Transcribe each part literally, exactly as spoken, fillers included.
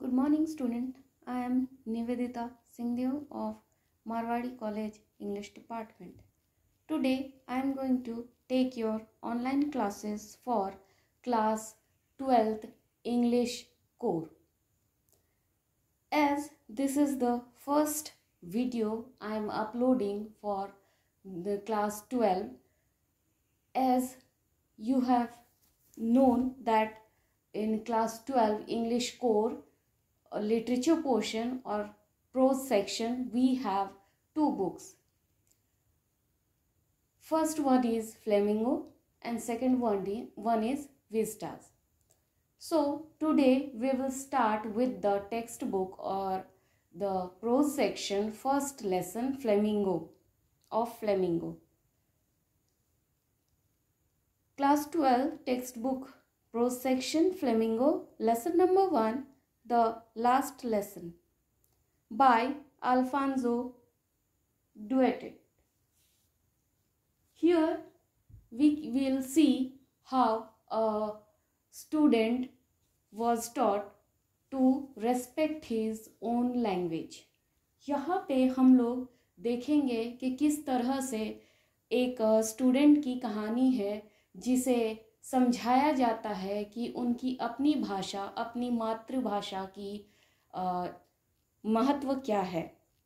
Good morning, student. I am Nivedita Singhdeo of Marwadi College English Department. Today, I am going to take your online classes for class twelfth English core. As this is the first video I am uploading for the class twelve, as you have known that in class twelve English core uh, literature portion or prose section we have two books. First one is Flamingo and second one, one is Vistas. So today we will start with the textbook or the prose section, first lesson, Flamingo, of Flamingo. Class twelve textbook prose section, Flamingo, lesson number one, the last lesson, by Alfonso Duetet. Here we will see how a student was taught to respect his own language. यहाँ पे हम लोग देखेंगे कि किस तरह से एक स्टूडेंट की कहानी है जिसे समझाया जाता है कि उनकी अपनी भाषा, अपनी मातृभाषा की आ, महत्व क्या है.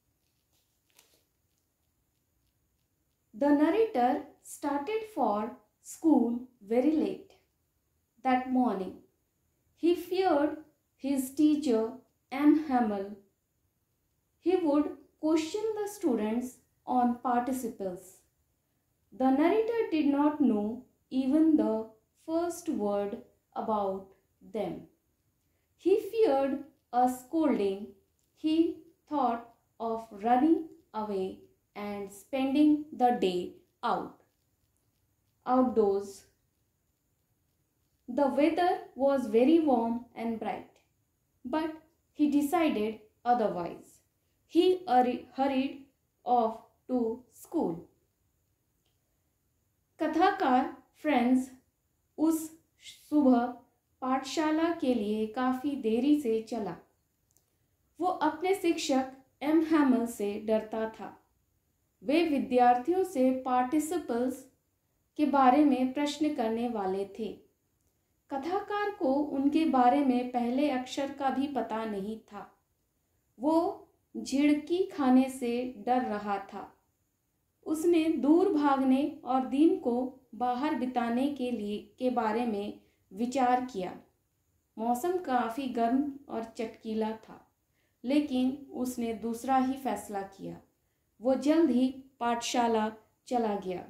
The narrator started for school very late that morning. He feared his teacher, M. Hamel. He would question the students on participles. The narrator did not know even the first word about them. He feared a scolding. He thought of running away and spending the day out, outdoors. The weather was very warm and bright, but he decided otherwise. He hurried off to school. कथाकार friends उस सुबह पाठशाला के लिए काफ़ी देरी से चला. वो अपने शिक्षक एम हैमल से डरता था. वे विद्यार्थियों से पार्टिसिपल्स के बारे में प्रश्न करने वाले थे. कथाकार को उनके बारे में पहले अक्षर का भी पता नहीं था. वो झिड़की खाने से डर रहा था. उसने दूर भागने और दिन को बाहर बिताने के लिए के बारे में विचार किया. मौसम काफ़ी गर्म और चटकीला था, लेकिन उसने दूसरा ही फैसला किया. वो जल्द ही पाठशाला चला गया.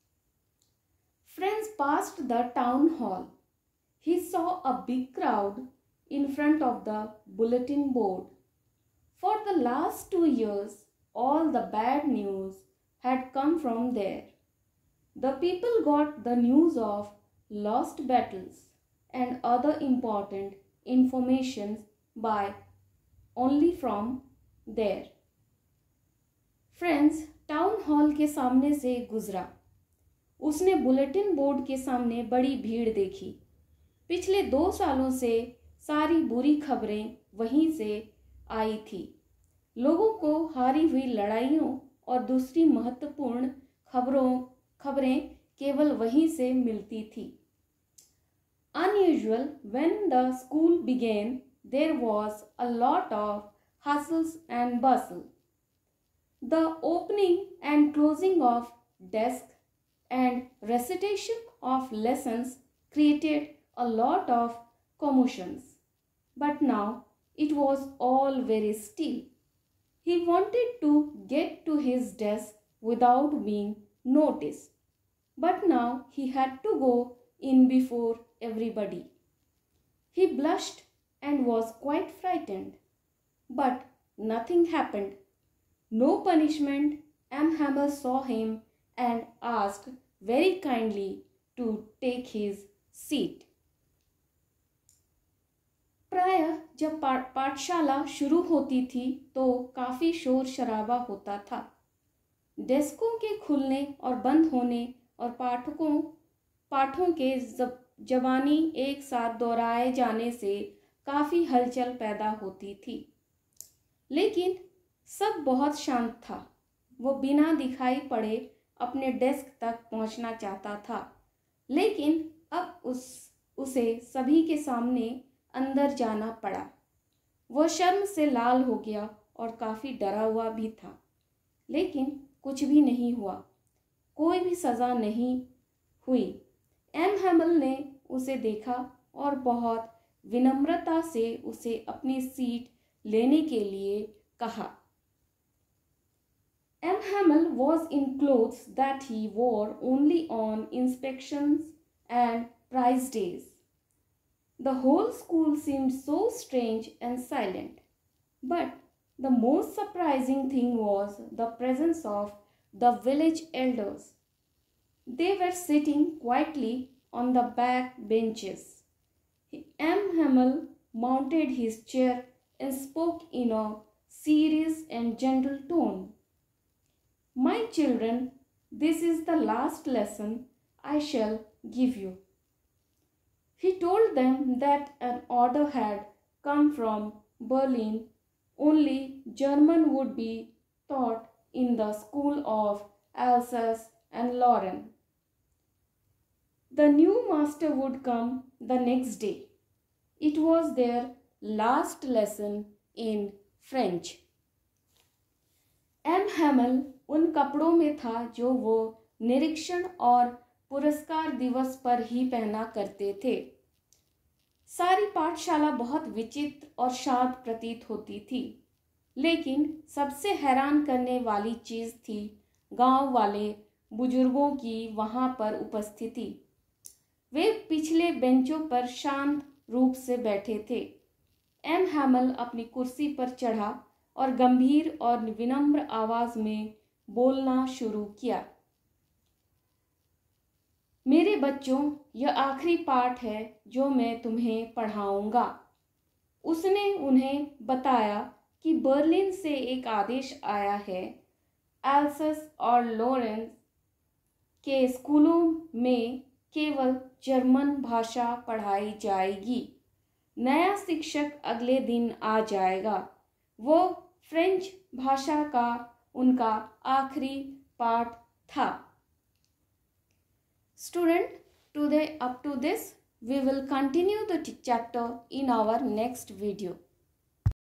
Friends passed the town hall. He saw a big crowd in front of the bulletin board. For the last two years, all the bad news had come from there. The people got the news of lost battles and other important information by only from there. Friends town hall के सामने से गुजरा. उसने bulletin board के सामने बड़ी भीड़ देखी. पिछले दो सालों से सारी बुरी खबरें वहीं से आई थी. लोगों को हारी हुई लड़ाइयों और दूसरी महत्वपूर्ण खबरों खबरें केवल वहीं से मिलती थी. Unusual, when the school began, there was a lot of hustles and bustle. The opening and closing of desks and recitation of lessons created a lot of commotions. But now it was all very still. He wanted to get to his desk without being noticed. But now he had to go in before everybody. He blushed and was quite frightened. But nothing happened. No punishment. M. Hamel saw him and asked very kindly to take his seat. प्रायः जब पाठशाला शुरू होती थी तो काफ़ी शोर शराबा होता था. डेस्कों के खुलने और बंद होने और पाठकों पाठों के जब जबानी एक साथ दोहराए जाने से काफ़ी हलचल पैदा होती थी। लेकिन सब बहुत शांत था। वो बिना दिखाई पड़े अपने डेस्क तक पहुंचना चाहता था, लेकिन अब उस उसे सभी के सामने अंदर जाना पड़ा। वह शर्म से लाल हो गया और काफ़ी डरा हुआ भी था, लेकिन कुछ भी नहीं हुआ। कोई भी सज़ा नहीं हुई। एम हैमल ने उसे देखा और बहुत विनम्रता से उसे अपनी सीट लेने के लिए कहा। M. Hamel was in clothes that he wore only on inspections and prize days. The whole school seemed so strange and silent. But the most surprising thing was the presence of the village elders. They were sitting quietly on the back benches. M. Hamel mounted his chair and spoke in a serious and gentle tone. My children, this is the last lesson I shall give you. He told them that an order had come from Berlin. Only German would be taught in the school of Alsace and Lorraine. The new master would come the next day. It was their last lesson in French. M Hamel उन कपड़ों में था जो वो निरीक्षण और पुरस्कार दिवस पर ही पहना करते थे। सारी पाठशाला बहुत विचित्र और शांत प्रतीत होती थी, लेकिन सबसे हैरान करने वाली चीज़ थी गांव वाले बुजुर्गों की वहां पर उपस्थिति। वे पिछले बेंचों पर शांत रूप से बैठे थे। एम हैमल अपनी कुर्सी पर चढ़ा और गंभीर और विनम्र आवाज में बोलना शुरू किया। मेरे बच्चों, यह आखिरी पाठ है जो मैं तुम्हें पढ़ाऊंगा। उसने उन्हें बताया कि बर्लिन से एक आदेश आया है। एल्सस और लॉरेंस के स्कूलों में केवल जर्मन भाषा पढ़ाई जाएगी। नया शिक्षक अगले दिन आ जाएगा। वो फ्रेंच भाषा का उनका आखिरी पाठ था। Student, today up to this, we will continue the chapter in our next video.